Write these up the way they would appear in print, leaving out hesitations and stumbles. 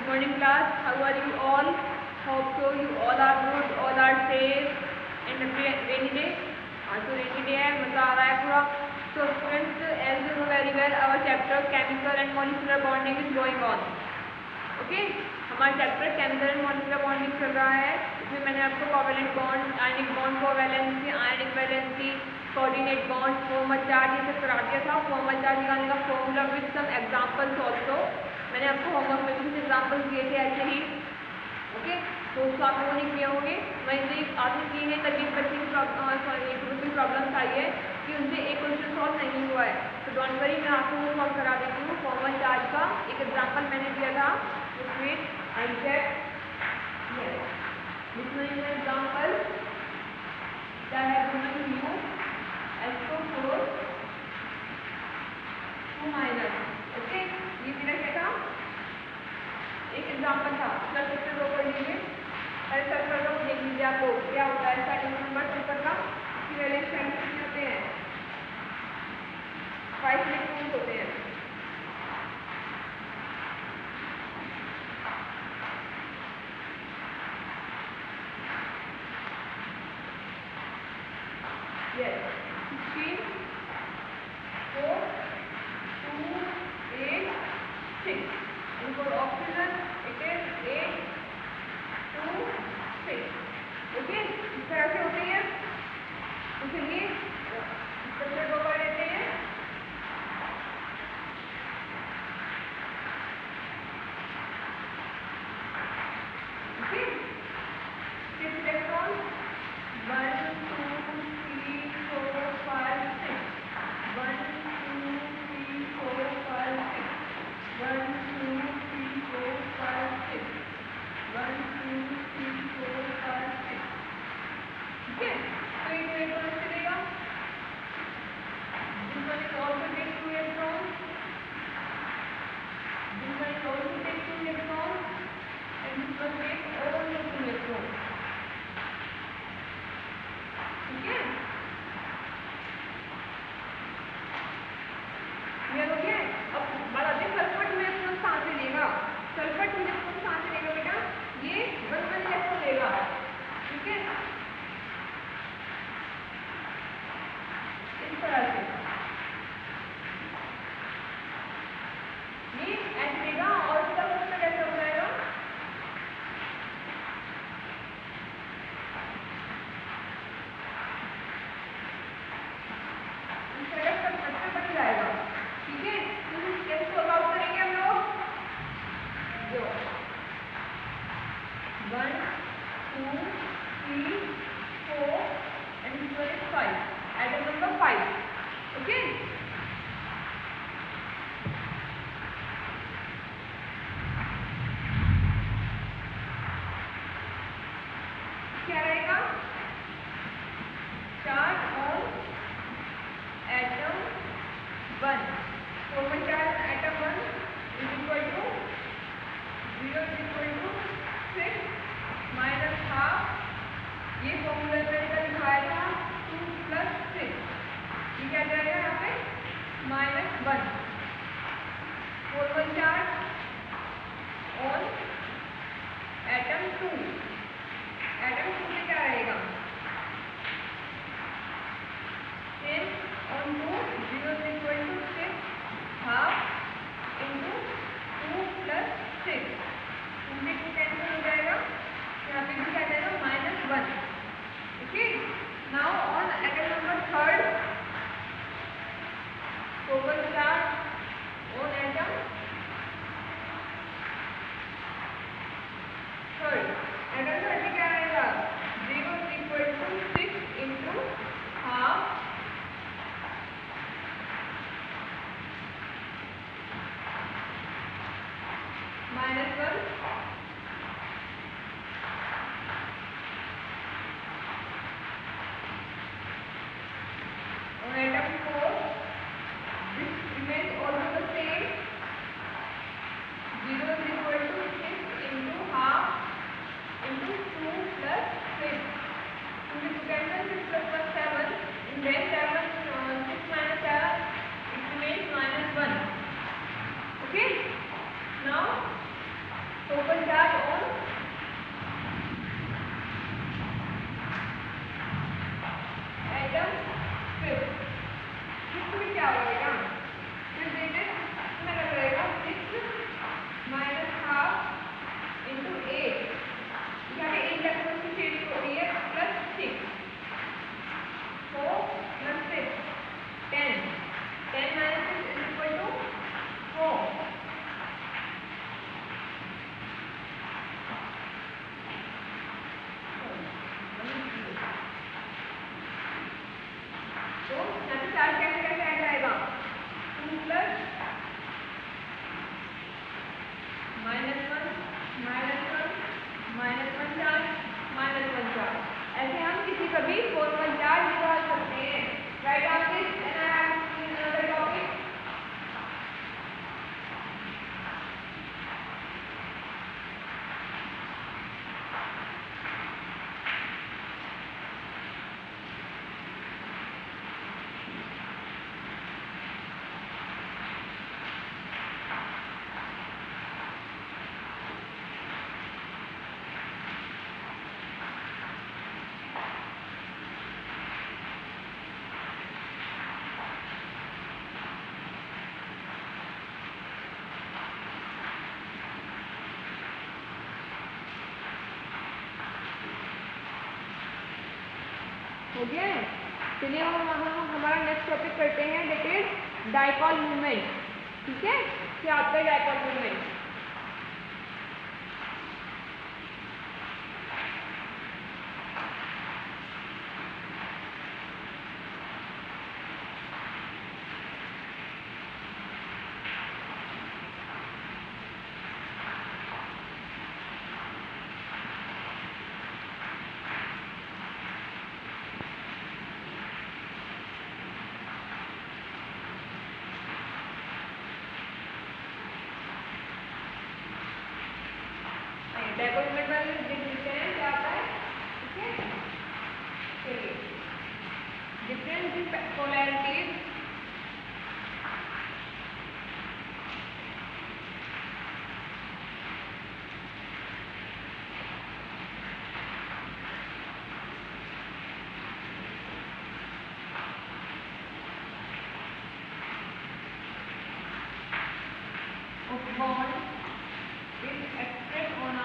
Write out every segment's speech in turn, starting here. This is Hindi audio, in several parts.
good morning class. How are you all? Hope so you all are good, all are safe and rainy day. So rainy day है, मजा आ रहा है पूरा. So students, as you know very well, our chapter chemical and molecular bonding is going on. Okay? हमारा chapter chemical and molecular bonding चल रहा है. इसमें मैंने आपको covalent bond, ionic bond, covalency, ionic valency, coordinate bond, formal charge ये सब करा दिया था. फॉर्मल चार्ज निकालने का formula with some examples also. मैंने आपको होमवर्क में कुछ एग्जांपल्स दिए थे ऐसे ही. ओके, तो उसको आप लोगों ने किए होंगे. वहीं से आपने किए हैं तभी बच्चे की प्रॉब्लम्स आई है कि उनसे एक क्वेश्चन सॉल्व नहीं हुआ है. तो डोंट वरी, मैं आपको वो सॉल्व करा देती हूँ. फॉर्मल चार्ज का एक एग्जाम्पल मैंने दिया था. इसमें आई चेक इसमें एग्जाम्पल क्या है, यू SO4 2 माइनस. ओके, ये मेरा क्या था, एक एग्जाम्पल था. प्लस सबसे दो कर लीजिए. अरे सल्फर का देख लीजिए आपको क्या होता है. स्टार्टिंग नंबर सल्फर का इसकी वैलेंस कितने होते हैं, 5 इलेक्ट्रॉन्स होते हैं. Yes, 16 4 2 8 6. And for oxygen it is 8 2 6. Okay, इस तरह से होती है. तो चलिए स्ट्रक्चर को कर लेते हैं. Okay, 6 electron 1 2 3 4 5 6. 1 2 3 4 5 6. 1 2 3 4 5 6. 1 2 3 4 5 6. ठीक है, तो ये इलेक्ट्रॉन चलेगा. This one is also take 2 electrons. This one is also take 2 electrons. And this one takes only 2 electrons. ठीक है, क्लियर हो गया है. अब बताते हैं सल्फर में इलेक्ट्रॉन कहाँ से लेगा. सल्फर में इलेक्ट्रॉन कहाँ से लेगा बेटा, ये 1 इलेक्ट्रॉन लेगा. ठीक है, इस तरह से ये ऐसे लेगा. और इसका फॉर्मूला कैसे हो जाएगा, इस तरह का स्ट्रक्चर बन जाएगा. ठीक है, तो कैसे सॉल्व आउट करेंगे हम लोग. जो 1 2 3 4 and this one is 5. Atom number 5. Okay. क्या रहेगा, charge on atom 1. Formal charge atom 1 is equal to 0 is equal to 6 minus half. ये फॉर्मूला मैंने लिखाया था 2 प्लस 6. ये क्या जाएगा यहाँ पे, -1. Formal charge on atom 2. Atom 2 में क्या रहेगा, 10 on 2 0 is equal to 6 half into 2 plus 6. 2 से 2 कैंसिल हो जाएगा. यहाँ पे भी क्या जाएगा, -1. Okay, now on atom number 3rd focal charge on atom 3rd. Atom 3rd में क्या रहेगा, 0 is equal to 6 into half -1. On atom 4 this remains also the same. 0 is equal to 6 into half into 2 plus 6. 2 is cancel, 6 plus 1 7. And then 6 minus 7 it remains -1. Okay, now हो गया है। चलिए हम हमारा नेक्स्ट टॉपिक करते हैं, दैट इज डाइपोल मूवमेंट। ठीक है, क्या आता है डाइपोल मूवमेंट? डाइपोल मूवमेंट में देखते हैं क्या आता है। ठीक है, चलिए difference in polarities of bond is expressed on a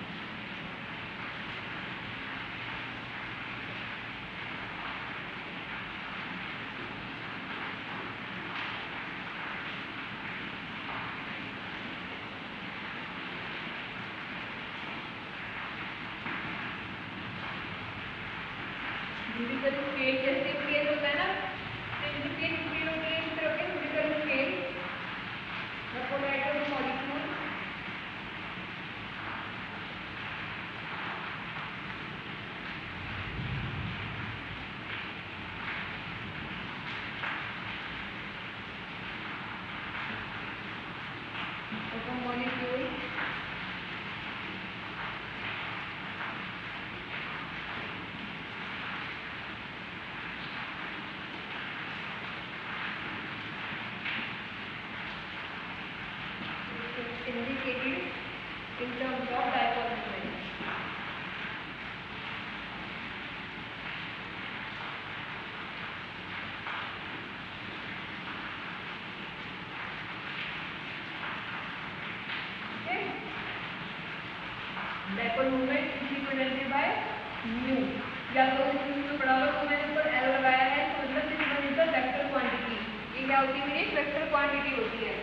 numerical scale. जैसे स्केल होता है ना, स्केल स्केल होती है, इस तरह के numerical scale the polarity of molecule of a molecule indicated in terms of dipole moment. Okay, dipole moment is represented by mu, या तो इसमें पढ़ा हुआ तो मैंने ऊपर L लगाया है, तो मतलब this one is the vector quantity. ये क्या होती है? मेरी वेक्टर क्वांटिटी होती है।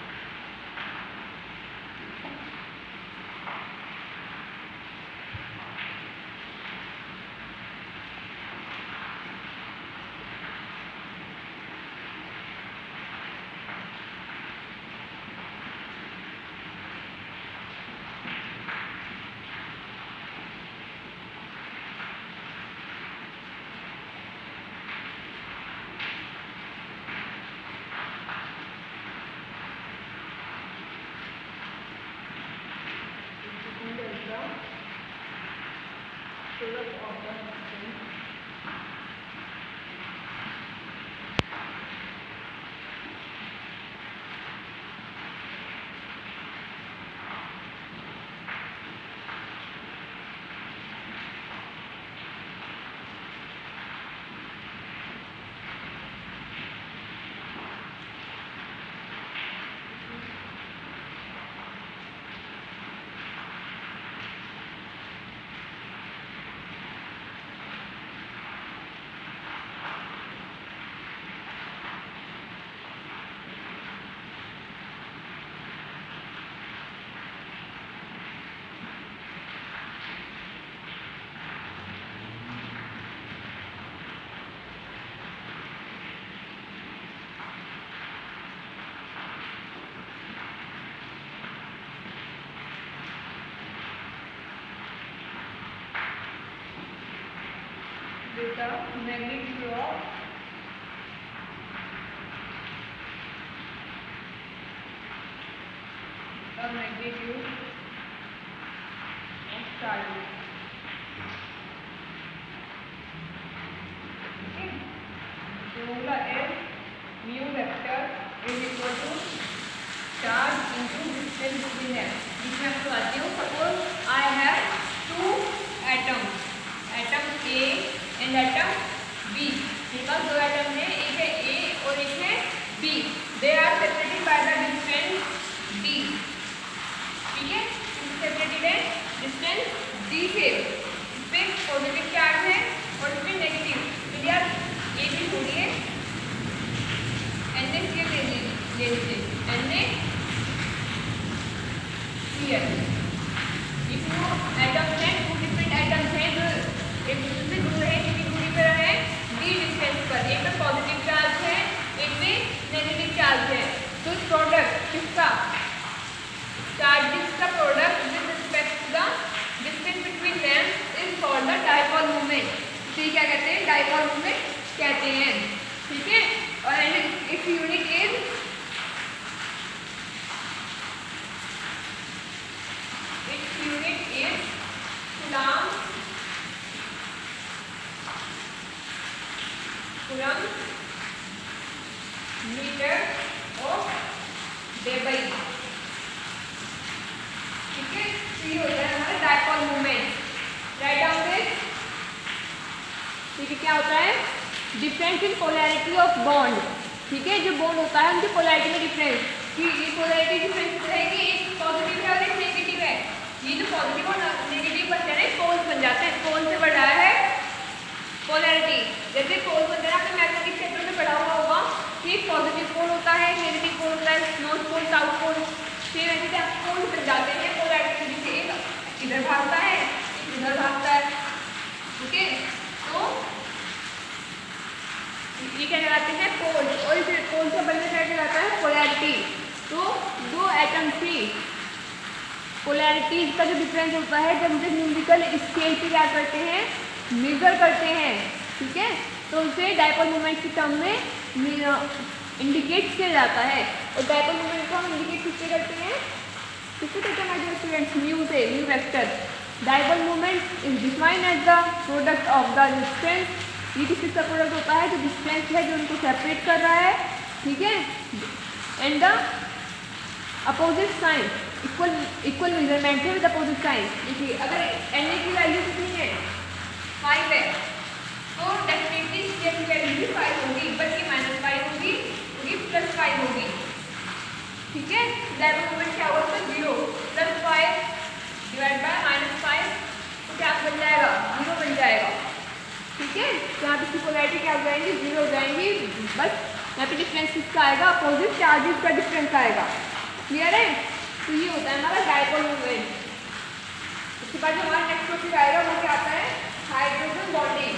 With the magnitude of charges. Okay, formula is mu vector is equal to charge into distance between them. इसमें आपको बताती हूँ, suppose I have two atoms, atom A and atom B. मेरे पास दो एटम है, एक है A और एक है B. They are separated by the distance D. ठीक है, separated है distance D से। इस पे पॉजिटिव चार्ज है और इस पे नेगेटिव। छोड़िए, NaCl ले लीजिए, NaCl। ये two एटम्स हैं, टू डिफरेंट एटम्स हैं जो एक दूसरे से जुड़ रहे हैं, कितनी दूरी पर है, d डिस्टेंस पर। एक में पॉजिटिव चार्ज है, एक में नेगेटिव चार्ज है। तो प्रोडक्ट किसका, चार्जेस का product with respect to the distance between them is called the dipole moment. तो ये क्या कहते हैं, डाइपोल मोमेंट कहते हैं, ठीक है। और it's unit is coulomb meter of Debye, ठीक है। तो ये होता है हमारा dipole moment. Write down this, ठीक है। क्या होता है, difference in polarity of bond, ठीक है। जो बॉन्ड होता है उनकी पोलैरिटी में डिफरेंस, कि ये पोलैरिटी डिफरेंस रहेगी, एक पॉजिटिव है और एक नेगेटिव है। ये जो पॉजिटिव और नेगेटिव बनते हैं पोल्स बन जाते हैं, पोल से बढ़ रहा है पोलैरिटी। जैसे पोल बन रहा है आपने मैग्नेटिक क्षेत्र में पढ़ा हुआ होगा कि पॉजिटिव पोल होता है, नेगेटिव पोल होता है, नॉर्थ पोल, साउथ पोल। फिर ऐसे आप पोल बन जाते हैं पोलैरिटी, जैसे एक इधर भागता है, एक इधर भागता है, ठीक है। तो ये क्या कहलाते हैं, पोल। और इस पोल से बनने क्या कहलाता है, पोलैरिटी। तो दो एटम की पोलैरिटीज का जो डिफरेंस होता है, जब उसे न्यूमेरिकल स्केल पे क्या करते हैं, मेजर करते हैं, ठीक है। तो उसे डाइपोल मोमेंट के टर्म में इंडिकेट किया जाता है। और डाइपोल मोमेंट को हम इंडिकेट किससे करते हैं, किससे करते हैं माय स्टूडेंट्स, म्यू से, mu vector. Dipole moment is defined as the product of the distance. ये किसका प्रोडक्ट होता है, जो डिस्टेंस है जो उनको सेपरेट कर रहा है, ठीक है, and the opposite sign, equal measurement है विद अपोजिट साइन। देखिए अगर Na की वैल्यू कितनी है, 5 है, तो डेफिनेटली C की वैल्यू भी 5 होगी, बल्कि -5 होगी, +5 होगी, ठीक है। डाइपोल मोमेंट क्या होगा, 0 +5 डिवाइड बाय -5, तो क्या बन जाएगा, 0 बन जाएगा, ठीक है। तो यहाँ पे इसकी पोलैरिटी क्या हो जाएंगी, 0 हो जाएंगी। बस यहाँ पे डिफरेंस किसका आएगा, अपोजिट चार्जेस का डिफरेंस आएगा। क्लियर है। तो ये होता है हमारा डाइपोल मोमेंट। उसके बाद जो हमारा नेक्स्ट टॉपिक आएगा वो क्या आता है, हाइड्रोजन बॉन्डिंग।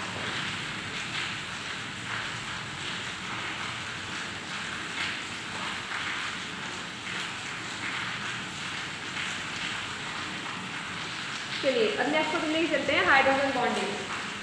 चलिए अब नेक्स्ट टॉपिक में चलते हैं, hydrogen bonding.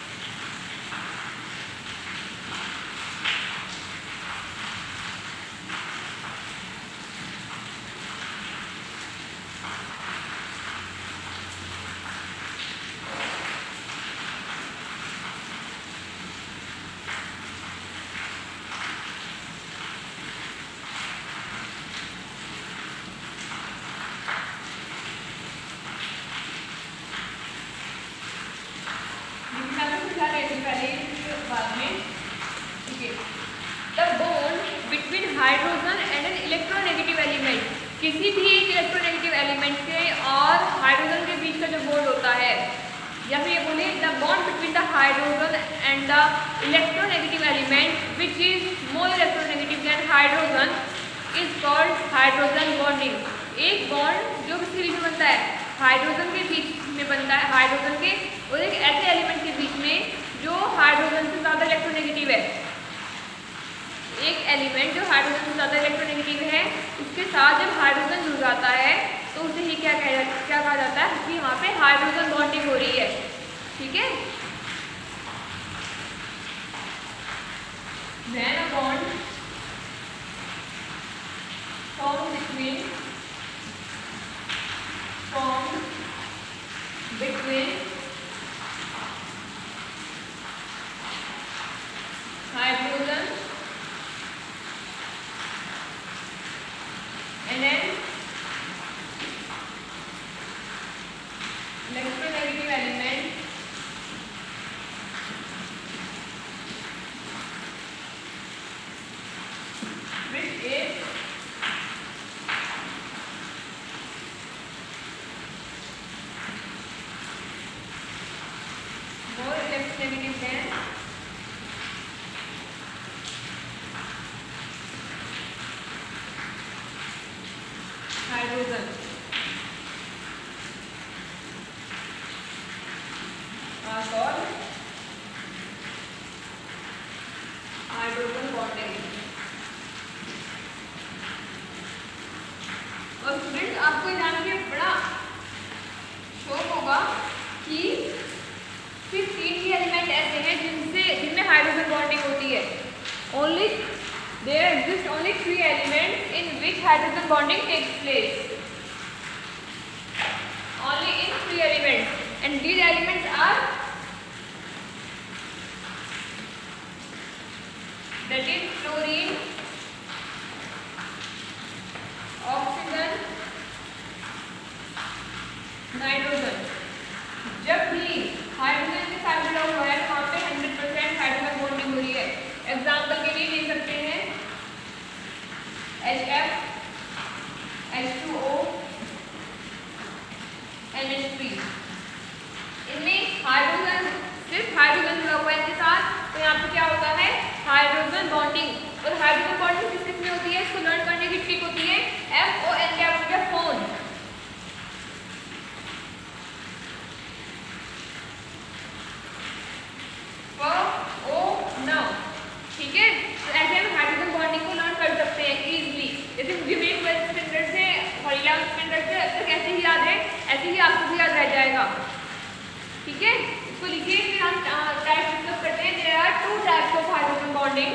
Hydrogen and an electronegative element, किसी भी एक इलेक्ट्रोनेगेटिव एलिमेंट के और हाइड्रोजन के बीच का जो बॉन्ड होता है, या फिर ये बोलिए the bond between the hydrogen and the electronegative element which is more electronegative than hydrogen is called hydrogen bonding. एक बॉन्ड जो किसी बीच में बनता है, हाइड्रोजन के बीच में बनता है, हाइड्रोजन के और एक ऐसे एलिमेंट के बीच में जो हाइड्रोजन से ज़्यादा इलेक्ट्रोनेगेटिव है। एक एलिमेंट जो हाइड्रोजन से ज़्यादा इलेक्ट्रोनेगेटिव है, उसके साथ जब हाइड्रोजन जुड़ जाता है तो उसे ही क्या कहा जाता है कि वहाँ पे हाइड्रोजन बॉन्डिंग हो रही है, ठीक है। Then a bond formed between hydrogen and an electronegative element which is more electronegative than आपको जान के बड़ा शौक होगा कि सिर्फ 3 ही एलिमेंट ऐसे हैं जिनमें हाइड्रोजन बॉन्डिंग होती है। Only there exist only 3 elements in which hydrogen bonding takes place. Only in 3 elements, and these elements are, that is fluorine, oxygen, nitrogen. जब भी हाइड्रोजन के साथ जुड़ा हुआ है वहाँ पे 100% हाइड्रोजन बॉन्डिंग हो रही है। एग्जाम्पल के लिए ले सकते हैं HF, H2O, NH3। इनमें हाइड्रोजन, सिर्फ हाइड्रोजन जुड़ा हुआ है इनके साथ, तो यहाँ पे क्या होता है हाइड्रोजन बॉन्डिंग। और हाइड्रोजन बॉन्डिंग किस किस में होती है, इसको लर्न करने की ट्रिक होती है FON क्या हो गया, फोन। ठीक है, तो ऐसे हम हाइड्रोजन बॉन्डिंग को लर्न कर सकते हैं इजीली। जैसे मुझे मेरे 12th स्टैंडर्ड से और 11th स्टैंडर्ड से अब तक ऐसे ही याद है, ऐसे ही आपको भी याद रह जाएगा। ठीक है, इसको लिखिए, फिर हम टाइप डिस्कस करते हैं। There are 2 types of hydrogen bonding.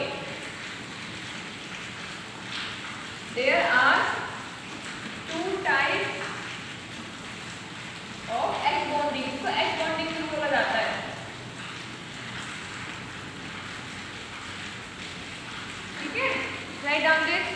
There are 2 types of H bonding. इसको H बॉन्डिंग भी बोला जाता है। ठीक है, write down this.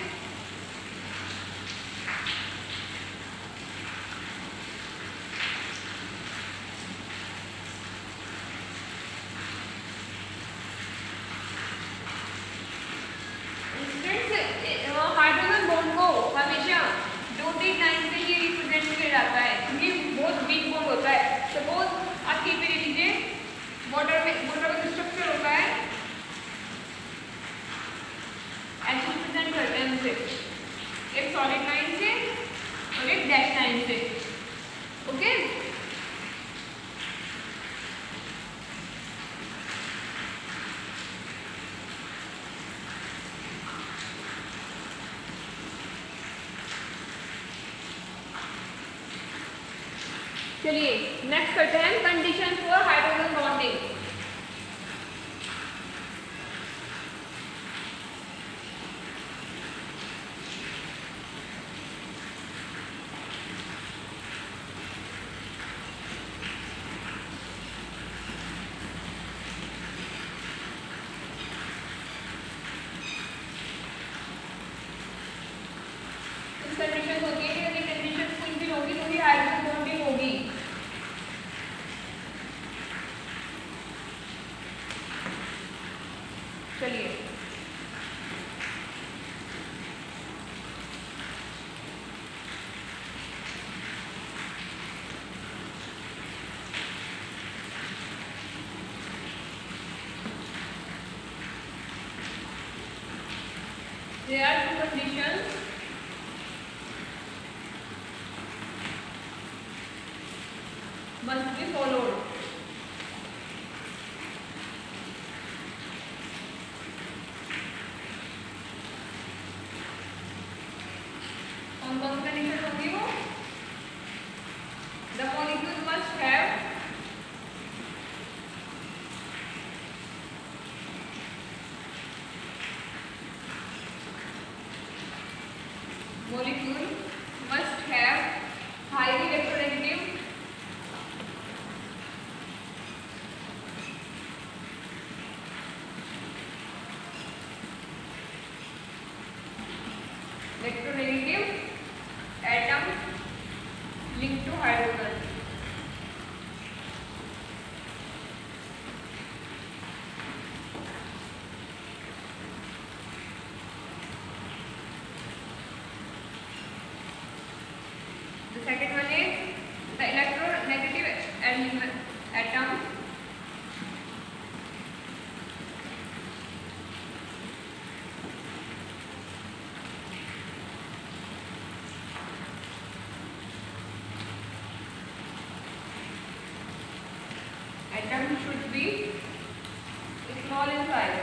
Hydrogen bond को हमेशा डॉटेड लाइन से ही रिप्रेजेंट किया जाता है क्योंकि बहुत वीक बॉन्ड होता है। सपोज आप कीप ले लीजिए, वाटर में जो स्ट्रक्चर होता है ऐसे रिप्रेजेंट करते हैं उनसे, एक सॉलिड लाइन से और एक डैश लाइन से। ओके, चलिए नेक्स्ट करते हैं condition for hydrogen bonding. Condition होती है कि यदि कंडीशन फुलफिल होगी तो ही हाइड्रोजन बॉन्डिंग होगी। चलिए there are 2 conditions must be followed. कौन कौन सी कंडीशन होगी वो? The molecule must have highly electronegative atom linked to hydrogen. The second one is the electronegative atom should be small in size.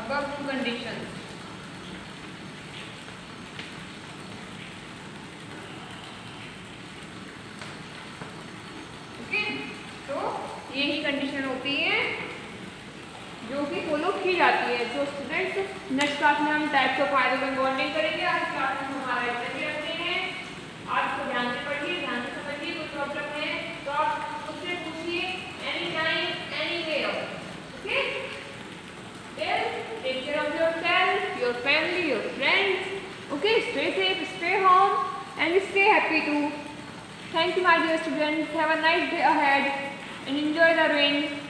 above two conditions. Okay, तो यही कंडीशन होती है जो कि फॉलो की जाती है। तो स्टूडेंट्स नेक्स्ट क्लास में हम टाइप्स ऑफ हाइड्रोजन बॉन्डिंग करेंगे। आज क्लास में हमारा इतना ही रखते हैं। आज को ध्यान से पढ़िए, ध्यान से समझिए। कोई प्रॉब्लम है तो आप मुझसे पूछिए, any time anywhere. Okay, take care of yourself, your family, your friends. Okay, stay safe, stay home, and stay happy too. Thank you, my dear students. Have a nice day ahead and enjoy the rain.